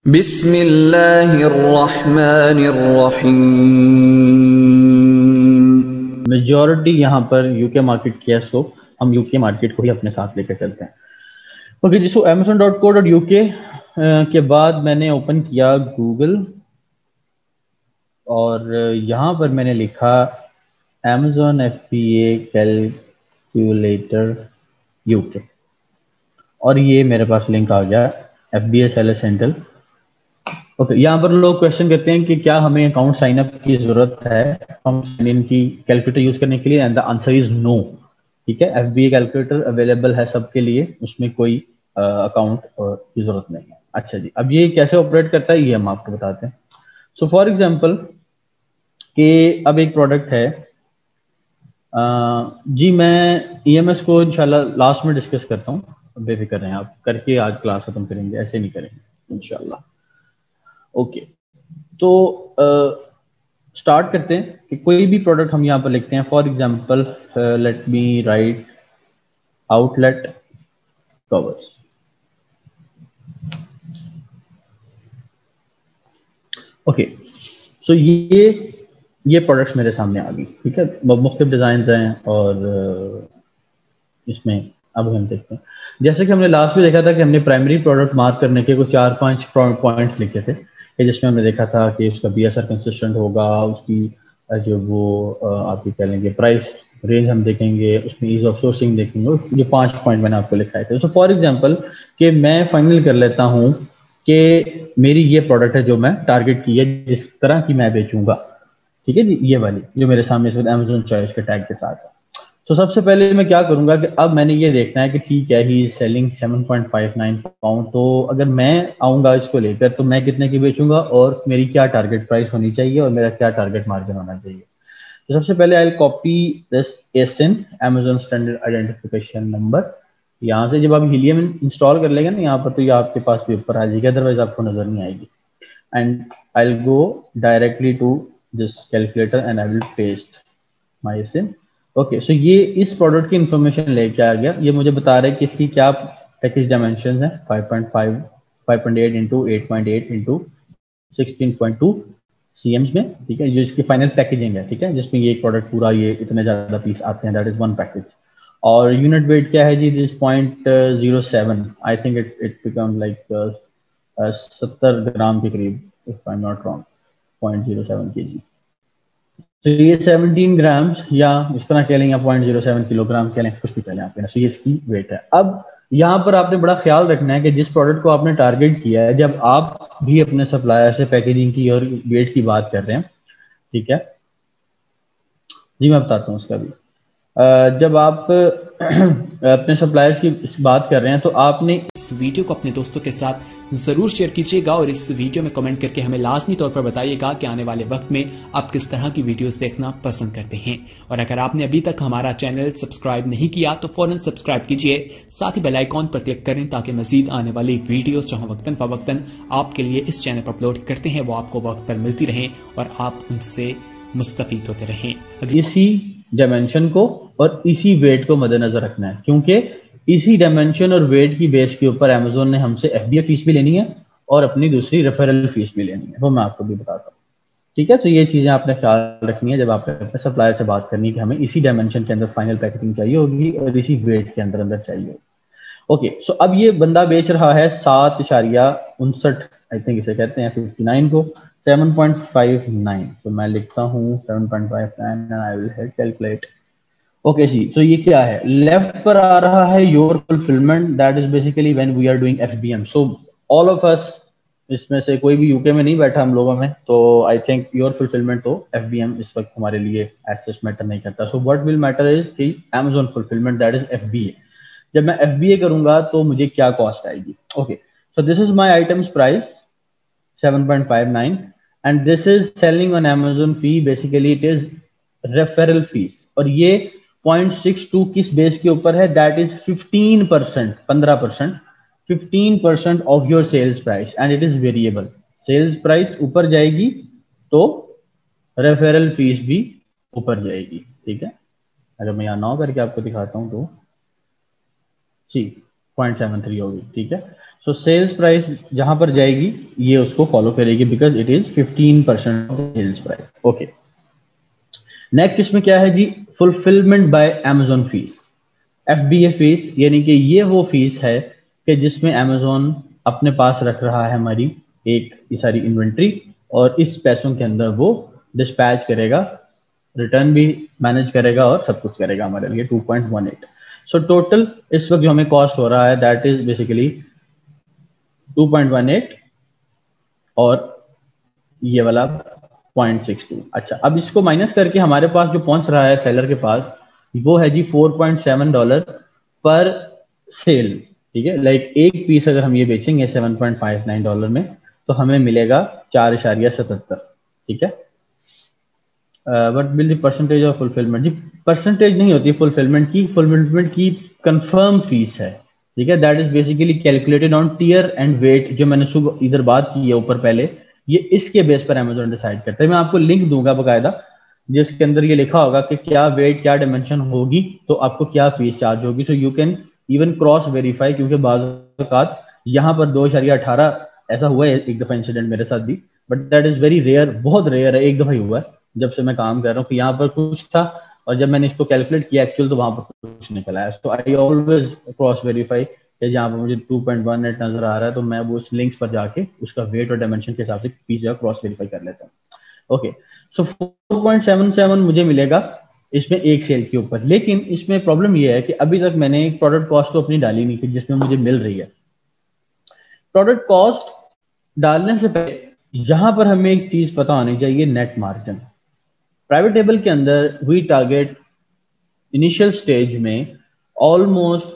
बिस्मिल्लाहिर्रहमानिर्रहीम। मेजॉरिटी यहाँ पर यूके मार्केट की है, सो हम यूके मार्केट को ही अपने साथ लेकर चलते हैं। ओके जी, सो amazon.co.uk के बाद मैंने ओपन किया गूगल और यहाँ पर मैंने लिखा Amazon FBA कैलकुलेटर यूके और ये मेरे पास लिंक आ गया FBA सेलर सेंट्रल। ओके, यहाँ पर लोग क्वेश्चन करते हैं कि क्या हमें अकाउंट साइन अप की जरूरत है हम साइन इन की कैलकुलेटर यूज करने के लिए, and the answer is no. ठीक है, FBA कैलकुलेटर अवेलेबल है सबके लिए, उसमें कोई अकाउंट की जरूरत नहीं है। अच्छा जी, अब ये कैसे ऑपरेट करता है ये हम आपको बताते हैं। सो फॉर एग्जांपल कि अब एक प्रोडक्ट है, जी मैं EMS को इंशाल्लाह लास्ट में डिस्कस करता हूँ, बेफिक्र रहें आप, करके आज क्लास खत्म करेंगे, ऐसे नहीं करेंगे इंशाल्लाह। ओके, तो स्टार्ट करते हैं कि कोई भी प्रोडक्ट हम यहाँ पर लिखते हैं। For example let me write outlet covers. Okay, so ये प्रोडक्ट्स मेरे सामने आ गई। ठीक है, मुख्तलिफ डिजाइन हैं और इसमें अब हम देखते हैं, जैसे कि हमने लास्ट में देखा था कि हमने प्राइमरी प्रोडक्ट मार्क करने के कुछ 4-5 पॉइंट्स लिखे थे, जिसमें हमने देखा था कि उसका BSR कंसिस्टेंट होगा, उसकी जो वो आप कह लेंगे प्राइस रेंज हम देखेंगे, उसमें ईज ऑफ सोर्सिंग देखेंगे। ये 5 पॉइंट मैंने आपको लिखाए थे। सो फॉर एग्जांपल कि मैं फाइनल कर लेता हूँ कि मेरी ये प्रोडक्ट है जो मैं टारगेट की है, जिस तरह की मैं बेचूंगा। ठीक है जी, ये वाली जो मेरे सामने Amazon चॉइस के टैग के साथ है। तो सबसे पहले मैं क्या करूंगा कि अब मैंने ये देखना है कि ठीक है ही सेलिंग 7.59 पाउंड, तो अगर मैं आऊंगा इसको लेकर तो मैं कितने की बेचूंगा और मेरी क्या टारगेट प्राइस होनी चाहिए और मेरा क्या टारगेट मार्जिन होना चाहिए। तो सबसे पहले I copy this ASIN Amazon standard identification number. यहाँ से जब आप हीलियम इंस्टॉल कर लेंगे ना यहाँ पर, तो ये आपके पास भी ऊपर आ जाएगी, अदरवाइज आपको नजर नहीं आएगी। And I will go directly to this calculator and I will paste my ASIN। Okay, so ये इस प्रोडक्ट की इंफॉर्मेशन लेके आ गया। ये मुझे बता रहा है कि इसकी क्या पैकेज डायमेंशन है, 5.5 5.8 इंटू 8.8 इंटू 16.2 CMs में। ठीक है, जो इसकी फाइनल पैकेजिंग है, ठीक है, जिसमें ये प्रोडक्ट पूरा ये इतने ज्यादा पीस आते हैं, दैट इज वन पैकेज। और यूनिट वेट क्या है जी, this 0.07, I think it become like 70 gram के करीब, if I am not wrong, 0.07 kg। तो ये 17 ग्राम्स या इस तरह कह लें, या 0.07 किलोग्राम कह लें, कुछ भी कह लें आप। तो ये इसकी वेट है। अब यहाँ पर आपने बड़ा ख्याल रखना है कि जिस प्रोडक्ट को आपने टारगेट किया है, जब आप भी अपने सप्लायर से पैकेजिंग की और वेट की बात कर रहे हैं, ठीक है जी, मैं बताता हूँ उसका भी। जब आप अपने सप्लायर्स की बात कर रहे हैं तो आपने इस वीडियो को अपने दोस्तों के साथ जरूर शेयर कीजिएगा और इस वीडियो में कमेंट करके हमें लाजमी तौर पर बताइएगा कि आने वाले वक्त में आप किस तरह की वीडियोस देखना पसंद करते हैं। और अगर आपने अभी तक हमारा चैनल सब्सक्राइब नहीं किया तो फौरन सब्सक्राइब कीजिए, साथ ही बेल आइकॉन पर क्लिक करें ताकि मजीद आने वाली वीडियो जहां वक्तन फवक्तन आपके लिए इस चैनल पर अपलोड करते हैं वो आपको वक्त पर मिलती रहे और आप उनसे मुस्तफीद होते रहें। इसी डायमेंशन को और इसी वेट को मद्देनजर रखना है, क्योंकि इसी डायमेंशन और वेट की बेस के ऊपर अमेजोन ने हमसे FBA फीस भी लेनी है और अपनी दूसरी रेफरल फीस भी लेनी है, वो मैं आपको भी बताता हूँ। ठीक है, तो ये चीजें आपने ख्याल रखनी है जब आप अपने सप्लायर से बात करनी है कि हमें इसी डायमेंशन के अंदर फाइनल पैकेजिंग चाहिए होगी और इसी वेट के अंदर अंदर चाहिए होगी। ओके, सो अब ये बंदा बेच रहा है 7.59, आई थिंक इसे कहते हैं 59 को 7.59। तो मैं लिखता हूँ 7.59 and I will hit calculate. Okay जी, तो ये क्या है, लेफ्ट पर आ रहा है your fulfilment, that is basically when we are doing FBM। So all of us, इसमें से कोई भी यूके में नहीं बैठा हम लोगों में, तो आई थिंक योर फुलफिलमेंट तो FBM इस वक्त हमारे लिए एज मैटर नहीं करता। So what will matter is कि Amazon fulfilment, that is FBA। जब मैं FBA करूंगा तो मुझे क्या कॉस्ट आएगी। Okay, so this is my items price 7.59 and this is selling on Amazon fee, basically it is referral fees. और ये 0.62 किस बेस के ऊपर है, दैट इज 15%, 15%, 15% of your sales price and it is variable. Sales price ऊपर जाएगी तो रेफरल फीस भी ऊपर जाएगी। ठीक है, अगर मैं यहाँ 9 करके आपको दिखाता हूँ तो जी 0.73 होगी। ठीक है, सो सेल्स प्राइस जहां पर जाएगी ये उसको फॉलो करेगी because it is 15% of sales price. Okay, next इसमें क्या है जी, fulfilment by Amazon fees, FBA fees, यानी कि ये वो फीस है कि जिसमें अमेजोन अपने पास रख रहा है हमारी एक ये सारी इन्वेंट्री और इस पैसों के अंदर वो डिस्पैच करेगा, रिटर्न भी मैनेज करेगा और सब कुछ करेगा हमारे लिए 2.18। सो टोटल इस वक्त जो हमें कॉस्ट हो रहा है दैट इज बेसिकली 2.18 और ये वाला 0.62। अच्छा, अब इसको माइनस करके हमारे पास जो पहुंच रहा है सेलर के पास वो है जी $4.7 पर सेल। ठीक है, लाइक एक पीस अगर हम ये बेचेंगे $7.59 में तो हमें मिलेगा 4.77। ठीक है, but will the percentage of fulfilment, जी परसेंटेज नहीं होती फुलफिलमेंट की कंफर्म फीस है। ठीक है, that is basically calculated on tier and weight, जो मैंने सुबह इधर बात की है ऊपर पहले, ये इसके बेस पर अमेजोन डिसाइड करता है। मैं आपको लिंक दूंगा बकायदा जिसके अंदर ये लिखा होगा कि क्या वेट क्या डायमेंशन होगी तो आपको क्या फीस चार्ज होगी। So you can even cross verify, क्योंकि बाज़ यहाँ पर 2.18 ऐसा हुआ है एक दफा इंसिडेंट मेरे साथ भी, but that is very rare, बहुत रेयर है, एक दफा ही हुआ है जब से मैं काम कर रहा हूँ कि यहाँ पर कुछ था और जब मैंने इसको कैलकुलेट किया एक्चुअल तो वहां पर कुछ निकला है। तो आई ऑलवेज क्रॉस वेरीफाई कि जहाँ पर मुझे 2.18 नजर आ रहा है तो मैं वो उस लिंक्स पर जाके उसका वेट और डायमेंशन के हिसाब से फीस जो क्रॉस वेरीफाई कर लेता हूँ। ओके, सो 4.77 मुझे मिलेगा इसमें एक सेल के ऊपर, लेकिन इसमें प्रॉब्लम ये है कि अभी तक मैंने एक प्रोडक्ट कॉस्ट तो अपनी डाली नहीं थी जिसमें मुझे मिल रही है। प्रोडक्ट कॉस्ट डालने से पहले यहां पर हमें एक चीज पता होनी चाहिए, नेट मार्जिन। प्राइवेट टेबल के अंदर वी टारगेट इनिशियल स्टेज में ऑलमोस्ट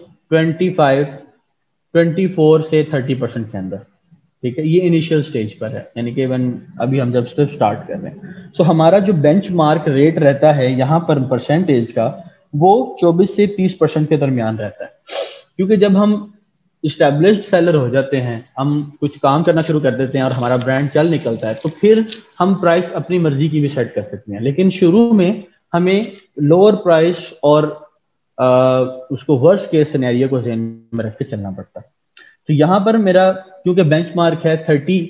24 से 30% के अंदर। ठीक है, ये इनिशियल स्टेज पर है, यानी कि इवन अभी हम जब स्टार्ट कर रहे हैं। सो हमारा जो बेंचमार्क रेट रहता है यहाँ पर परसेंटेज का वो 24 से 30% के दरमियान रहता है, क्योंकि जब हम इस्टेब्लिश्ड सेलर हो जाते हैं, हम कुछ काम करना शुरू कर देते हैं और हमारा ब्रांड चल निकलता है तो फिर हम प्राइस अपनी मर्जी की भी सेट कर सकते हैं, लेकिन शुरू में हमें लोअर प्राइस और उसको वर्स्ट केस सिनेरियो को ध्यान में रख के चलना पड़ता है। तो यहाँ पर मेरा क्योंकि बेंचमार्क है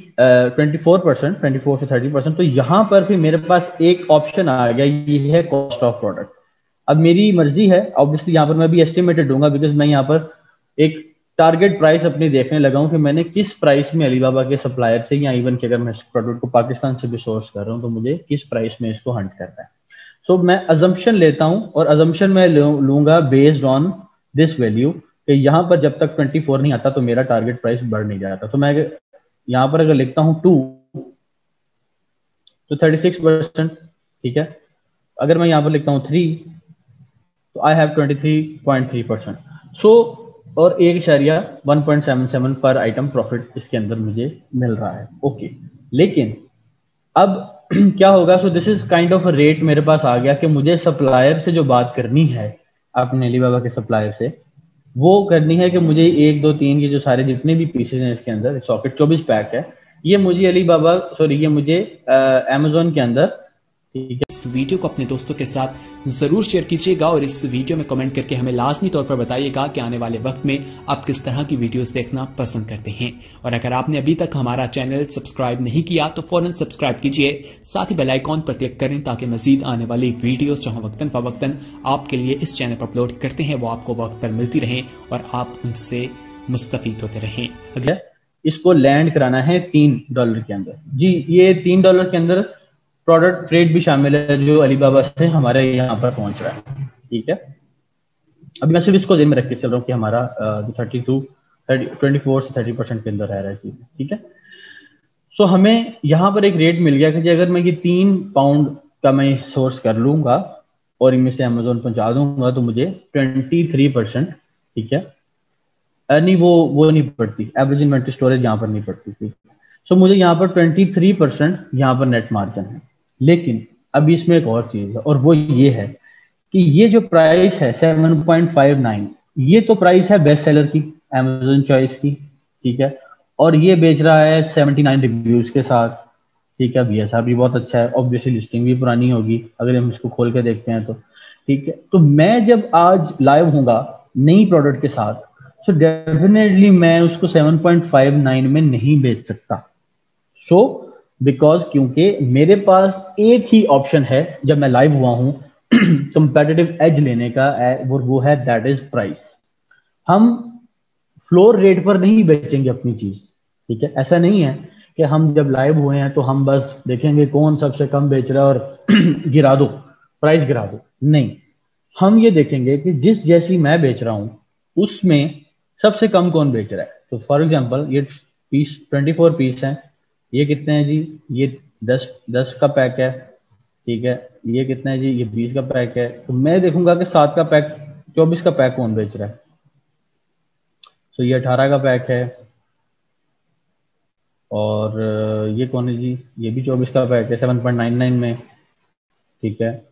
24 से 30%, तो यहाँ पर भी मेरे पास एक ऑप्शन आ गया, ये है कॉस्ट ऑफ प्रोडक्ट। अब मेरी मर्जी है, ऑब्वियसली यहाँ पर मैं भी एस्टिमेटेड दूंगा बिकॉज मैं यहाँ पर एक टारगेट प्राइस अपनी देखने लगा हूँ कि मैंने किस प्राइस में अलीबाबा के सप्लायर से, या इवन कि अगर मैं प्रोडक्ट को पाकिस्तान से भी सोर्स कर रहा हूँ तो मुझे किस प्राइस में इसको हंट करना है। सो मैं अजम्पशन लेता हूँ और अजम्पशन मैं लूंगा बेस्ड ऑन दिस वैल्यू कि यहाँ पर जब तक 24 नहीं आता तो मेरा टारगेट प्राइस बढ़ नहीं जाता। तो मैं यहाँ पर अगर लिखता हूँ 2 तो 36%। ठीक है, अगर मैं यहाँ पर लिखता हूँ 3 तो आई हैव 23.3%। सो और 1.77 पर आइटम प्रॉफिट इसके अंदर मुझे मिल रहा है। ओके, लेकिन अब क्या होगा, so this is kind of a rate मेरे पास आ गया कि मुझे सप्लायर से जो बात करनी है अपने अलीबाबा के सप्लायर से, वो करनी है कि मुझे 1 2 3 ये जो सारे जितने भी पीसेज हैं इसके अंदर, सॉकेट 24 पैक है, ये मुझे अलीबाबा ये मुझे अमेजोन के अंदर। ठीक है, इस वीडियो को अपने दोस्तों के साथ जरूर शेयर कीजिएगा और इस वीडियो में कमेंट करके हमें लाजमी तौर पर बताइएगा कि आने वाले वक्त में आप किस तरह की वीडियोस देखना पसंद करते हैं। और अगर आपने अभी तक हमारा चैनल सब्सक्राइब नहीं किया तो फौरन सब्सक्राइब कीजिए, साथ ही बेल आइकॉन पर क्लिक करें ताकि मजीद आने वाली वीडियो जहां वक्तन फवक्तन आपके लिए इस चैनल पर अपलोड करते हैं वो आपको वक्त पर मिलती रहे और आप उनसे मुस्तफीद होते रहें। अगला इसको लैंड कराना है $3 के अंदर। जी, ये $3 के अंदर प्रोडक्ट फ्रेट भी शामिल है जो अलीबाबा से हमारे यहाँ पर पहुंच रहा है। ठीक है, अभी मैं सिर्फ इसको ध्यान में रख के चल रहा हूँ कि हमारा 24 से 30% के अंदर रह रहा है चीज। ठीक है, सो हमें यहाँ पर एक रेट मिल गया कि अगर मैं ये 3 पाउंड का मैं सोर्स कर लूंगा और इनमें से अमेजोन पहुंचा दूंगा तो मुझे 23%, ठीक है, नहीं वो नहीं पड़ती, एवरेज इन्वेंटरी स्टोरेज यहाँ पर नहीं पड़ती थी। सो मुझे यहाँ पर 23% यहाँ पर नेट मार्जिन है। लेकिन अभी इसमें एक और चीज है और वो ये है कि ये जो प्राइस है 7.59, ये तो प्राइस है बेस्ट सेलर की, अमेजोन चॉइस की। ठीक है, और ये बेच रहा है 79 रिव्यूज के साथ। ठीक है, BSR भी बहुत अच्छा है, ऑब्वियसली लिस्टिंग भी पुरानी होगी अगर हम इसको खोल के देखते हैं तो। ठीक है, तो मैं जब आज लाइव होऊंगा नई प्रोडक्ट के साथ सो डेफिनेटली मैं उसको 7.59 में नहीं बेच सकता। सो बिकॉज क्योंकि मेरे पास एक ही ऑप्शन है जब मैं लाइव हुआ हूं कंपेटिटिव एज लेने का, वो है दैट इज प्राइस। हम फ्लोर रेट पर नहीं बेचेंगे अपनी चीज, ठीक है। ऐसा नहीं है कि हम जब लाइव हुए हैं तो हम बस देखेंगे कौन सबसे कम बेच रहा है और गिरा दो, प्राइस गिरा दो। नहीं, हम ये देखेंगे कि जिस जैसी मैं बेच रहा हूं उसमें सबसे कम कौन बेच रहा है। तो फॉर एग्जांपल ये पीस 24 पीस हैं, ये कितने हैं जी, ये 10 का पैक है, ठीक है। ये कितना है जी, ये 20 का पैक है। तो मैं देखूंगा कि 7 का पैक, 24 का पैक कौन बेच रहा है। तो ये 18 का पैक है, और ये कौन है जी, ये भी 24 का पैक है 7.99 में, ठीक है।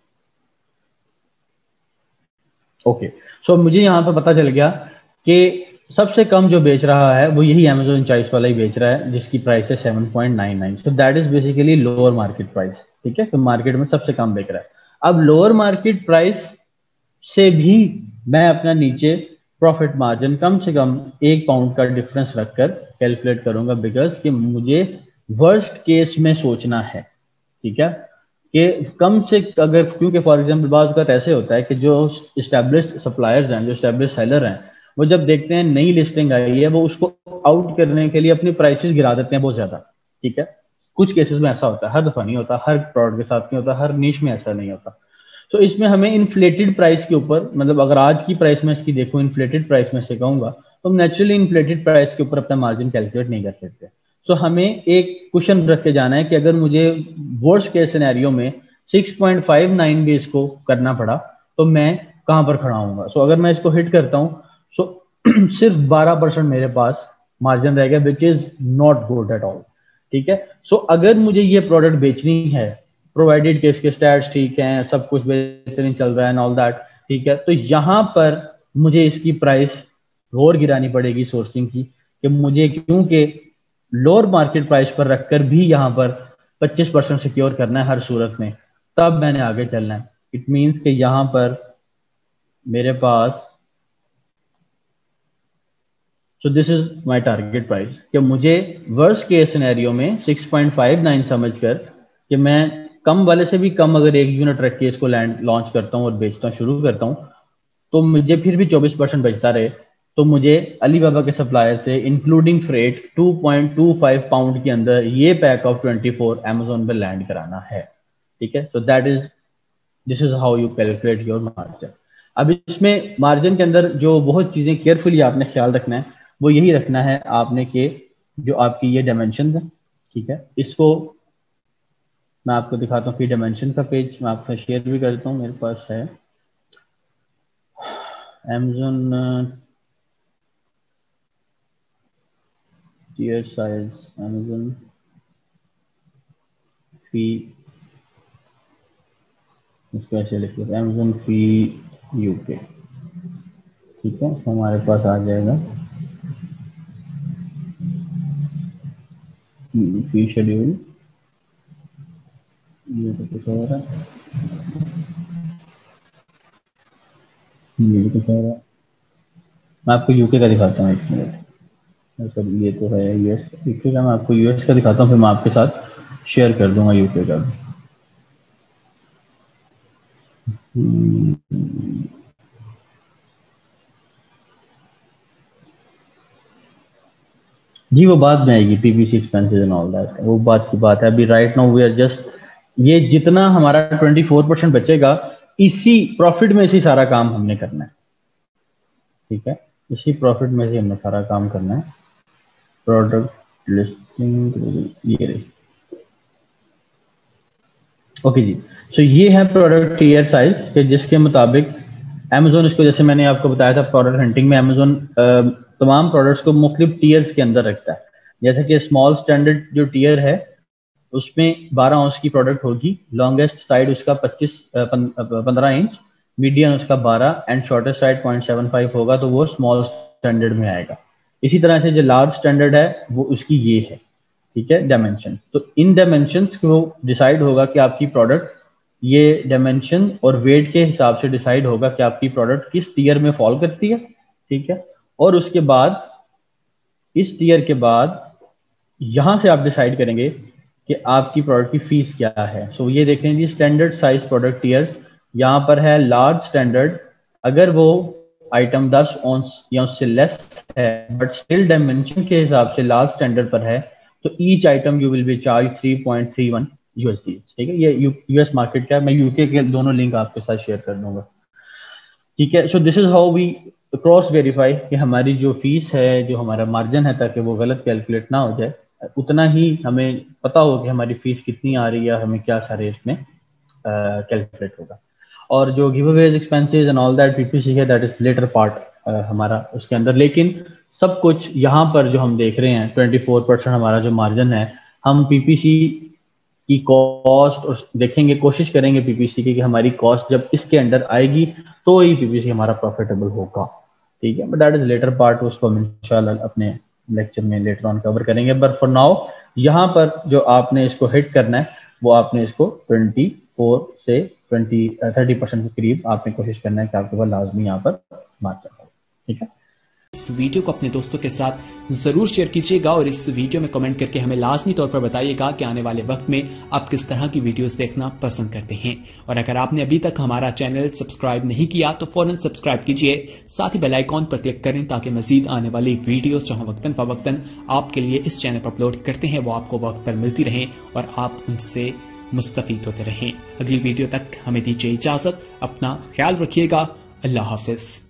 ओके, सो मुझे यहाँ पर पता चल गया कि सबसे कम जो बेच रहा है वो यही Amazon चॉइस वाला ही बेच रहा है, जिसकी प्राइस है 7.99। So that is basically lower market price, ठीक है। तो मार्केट में सबसे कम बेच रहा है। अब लोअर मार्केट प्राइस से भी मैं अपना नीचे प्रॉफिट मार्जिन कम से कम 1 पाउंड का डिफरेंस रखकर कैलकुलेट करूंगा, बिकॉज कि मुझे वर्स्ट केस में सोचना है, ठीक है। कि कम से अगर, क्योंकि फॉर एग्जांपल बात का ऐसे होता है कि जो एस्टेब्लिश्ड सप्लायर्स हैं, जो एस्टेब्लिश्ड सेलर हैं, वो जब देखते हैं नई लिस्टिंग आई है वो उसको आउट करने के लिए अपनी प्राइसेस गिरा देते हैं बहुत ज्यादा, ठीक है। कुछ केसेस में ऐसा होता है, हर दफा नहीं होता, हर प्रोडक्ट के साथ नहीं होता, हर नीश में ऐसा नहीं होता। तो इसमें हमें इन्फ्लेटेड प्राइस के ऊपर, मतलब अगर आज की प्राइस में इसकी देखो इन्फ्लेटेड प्राइस में से कहूंगा, तो हम नेचुरली इन्फ्लेटेड प्राइस के ऊपर अपना मार्जिन कैलकुलेट नहीं कर सकते। सो हमें एक क्वेश्चन रख के जाना है कि अगर मुझे वर्स्ट केस सिनेरियो में 6.59 भी इसको करना पड़ा तो मैं कहां पर खड़ा होऊंगा। सो अगर मैं इसको हिट करता हूं सो सिर्फ 12% मेरे पास मार्जिन रह गया, which is not good at all, ठीक है। सो अगर मुझे ये प्रोडक्ट बेचनी है, प्रोवाइडेड के इसके स्टैट्स ठीक हैं, सब कुछ बेहतरीन चल रहा है एंड ऑल दैट, ठीक है, तो यहां पर मुझे इसकी प्राइस और गिरानी पड़ेगी सोर्सिंग की, कि मुझे क्योंकि लोअर मार्केट प्राइस पर रखकर भी यहां पर 25% सिक्योर करना है हर सूरत में, तब मैंने आगे चलना है। इट मीन्स कि यहां पर मेरे पास, so this is my target price, कि मुझे वर्स्ट केस सिनेरियो में 6.59 समझकर कि मैं कम वाले से भी कम अगर एक यूनिट रख के इसको लॉन्च करता हूं और बेचना शुरू करता हूं, तो मुझे फिर भी 24% बचता रहे, तो मुझे अलीबाबा के सप्लायर से इंक्लूडिंग फ्रेट 2.25 पाउंड के अंदर ये पैक ऑफ 24 Amazon पे लैंड कराना है, ठीक है। So this is how you calculate your margin. अब इसमें मार्जिन के अंदर जो बहुत चीजें केयरफुली आपने ख्याल रखना है, वो यही रखना है आपने कि जो आपकी ये डायमेंशन है, ठीक है, इसको मैं आपको दिखाता हूँ। फिर डायमेंशन का पेज मैं आपको शेयर भी करता हूँ, मेरे पास है Amazon tier size, Amazon fee, इसको ऐसे लिखिए Amazon fee UK, ठीक है। तो हमारे पास आ जाएगा फी शेड्यूल, ये तो कुछ और है, ये भी कुछ और है। मैं आपको यूके का दिखाता हूँ, 1 मिनट। सर ये तो है यूएस, यूके का, मैं आपको यूएस का दिखाता हूँ, फिर मैं आपके साथ शेयर कर दूंगा यूके का भी। जी वो बाद में आएगी, PPC expenses and all that, वो बात की बात है। अभी right now we are just, ये जितना हमारा 24% बचेगा, इसी प्रॉफिट में से सारा काम हमने करना है, ठीक है। इसी प्रॉफिट में से हमने सारा काम करना है। प्रोडक्ट लिस्टिंग ये रही, ओके जी। सो ये है प्रोडक्ट टीयर साइज के, जिसके मुताबिक Amazon इसको, जैसे मैंने आपको बताया था प्रोडक्ट हंटिंग में, Amazon तमाम प्रोडक्ट्स को मुख्तलिफ टीयर्स के अंदर रखता है। जैसे कि स्मॉल स्टैंडर्ड जो टीयर है उसमें 12 आउंस की प्रोडक्ट होगी, लॉन्गेस्ट साइड उसका 15 इंच, मीडियम उसका 12 एंड शॉर्टेस्ट साइड 0.75 होगा, तो वो स्मॉल स्टैंडर्ड में आएगा। इसी तरह से जो लार्ज स्टैंडर्ड है वो उसकी ये है, ठीक है, डायमेंशन। तो इन डायमेंशंस को डिसाइड होगा कि आपकी प्रोडक्ट, ये डायमेंशन और वेट के हिसाब से डिसाइड होगा कि आपकी प्रोडक्ट किस टीयर में फॉल करती है, ठीक है। और उसके बाद इस टीयर के बाद यहां से आप डिसाइड करेंगे कि आपकी प्रोडक्ट की फीस क्या है। सो ये देखें जी, स्टैंडर्ड साइज प्रोडक्ट टीयर्स यहाँ पर है लार्ज स्टैंडर्ड, अगर वो आइटम 10 ऑन्स या उससे लेस है बट स्टिल डायमेंशन के हिसाब से लार्ज स्टैंडर्ड पर है, तो each item you will be charge 3.31 USD। ठीक है, ये यूएस मार्केट का है, मैं यूके के दोनों लिंक आपके साथ शेयर कर दूंगा। ठीक है, so this is how we cross verify कि हमारी जो फीस है, जो हमारा मार्जिन है, ताकि वो गलत कैलकुलेट ना हो जाए, उतना ही हमें पता हो कि हमारी फीस कितनी आ रही है, हमें क्या सारे इसमें कैलकुलेट होगा। और जो giveaways expenses and all that PPC है, दैट इज लेटर पार्ट हमारा उसके अंदर। लेकिन सब कुछ यहाँ पर जो हम देख रहे हैं 24% हमारा जो मार्जिन है, हम पीपीसी की कॉस्ट और देखेंगे, कोशिश करेंगे पीपीसी की कि हमारी कॉस्ट जब इसके अंडर आएगी तो ही पीपीसी हमारा प्रॉफिटेबल होगा। ठीक है, but that is later part, उसको हम इंशाल्लाह अपने लेक्चर में लेटर ऑन कवर करेंगे। बट फॉर नाउ यहाँ पर जो आपने इसको हिट करना है, वो आपने इसको 24 से 30% के करीब आपने कोशिश करना है कि आपके पास लाजमी यहाँ पर मार्जिन हो। ठीक है, इस वीडियो को अपने दोस्तों के साथ जरूर शेयर कीजिएगा और इस वीडियो में कमेंट करके हमें लाजमी तौर पर बताइएगा कि आने वाले वक्त में आप किस तरह की वीडियोस देखना पसंद करते हैं। और अगर आपने अभी तक हमारा चैनल सब्सक्राइब नहीं किया तो फौरन सब्सक्राइब कीजिए, साथ ही बेल आइकॉन पर क्लिक करें ताकि मजीद आने वाली वीडियो जो वक्तन फवक्तन आपके लिए इस चैनल पर अपलोड करते हैं वो आपको वक्त पर मिलती रहें और आप उनसे मुस्तफीद होते रहें। अगली वीडियो तक हमें दीजिए इजाजत, अपना ख्याल रखिएगा, अल्लाह हाफिज।